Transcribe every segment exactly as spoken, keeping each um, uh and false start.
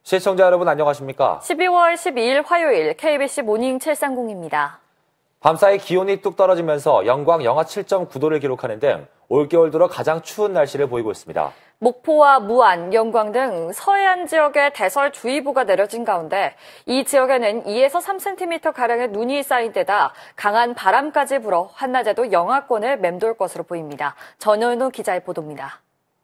시청자 여러분 안녕하십니까? 십이월 십이일 화요일 케이비씨 모닝 칠삼공입니다. 밤사이 기온이 뚝 떨어지면서 영광 영하 칠 점 구 도를 기록하는 등 올겨울 들어 가장 추운 날씨를 보이고 있습니다. 목포와 무안, 영광 등 서해안 지역에 대설주의보가 내려진 가운데 이 지역에는 이에서 삼 센티미터가량의 눈이 쌓인 데다 강한 바람까지 불어 한낮에도 영하권을 맴돌 것으로 보입니다. 전현우 기자의 보도입니다.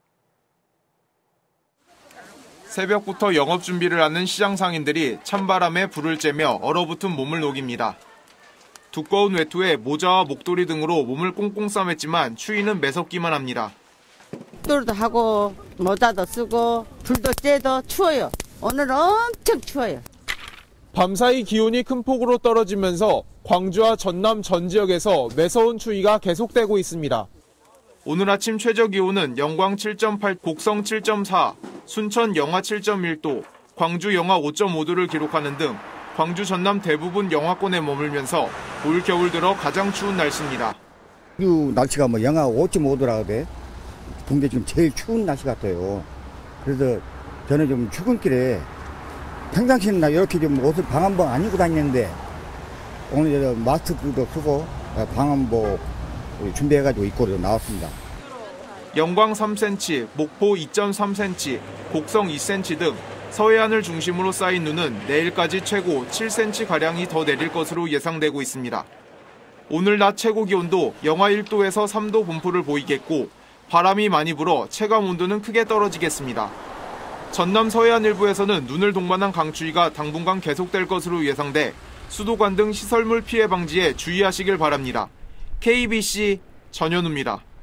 새벽부터 영업 준비를 하는 시장 상인들이 찬바람에 불을 쬐며 얼어붙은 몸을 녹입니다. 두꺼운 외투에 모자와 목도리 등으로 몸을 꽁꽁 싸맸지만 추위는 매섭기만 합니다. 목도리도 하고 모자도 쓰고 불도 쬐도 추워요. 오늘은 엄청 추워요. 밤사이 기온이 큰 폭으로 떨어지면서 광주와 전남 전 지역에서 매서운 추위가 계속되고 있습니다. 오늘 아침 최저 기온은 영광 칠 점 팔, 곡성 칠 점 사, 순천 영하 칠 점 일 도, 광주 영하 오 점 오 도를 기록하는 등 광주 전남 대부분 영하권에 머물면서 올 겨울 들어 가장 추운 날씨입니다. 이 날씨가 뭐 영하 오 점 오 도라고 돼. 동네 지금 제일 추운 날씨 같아요. 그래서 저는 좀 출근길에 평상시는 나 이렇게 좀 옷을 방한복 안 입고 다니는데 오늘 마스크도 쓰고 방한복 준비해가지고 입고 나왔습니다. 영광 삼 센티미터, 목포 이 점 삼 센티미터, 곡성 이 센티미터 등 서해안을 중심으로 쌓인 눈은 내일까지 최고 칠 센티미터가량이 더 내릴 것으로 예상되고 있습니다. 오늘 낮 최고 기온도 영하 일 도에서 삼 도 분포를 보이겠고 바람이 많이 불어 체감 온도는 크게 떨어지겠습니다. 전남 서해안 일부에서는 눈을 동반한 강추위가 당분간 계속될 것으로 예상돼 수도관 등 시설물 피해 방지에 주의하시길 바랍니다. 케이비씨 전현우입니다.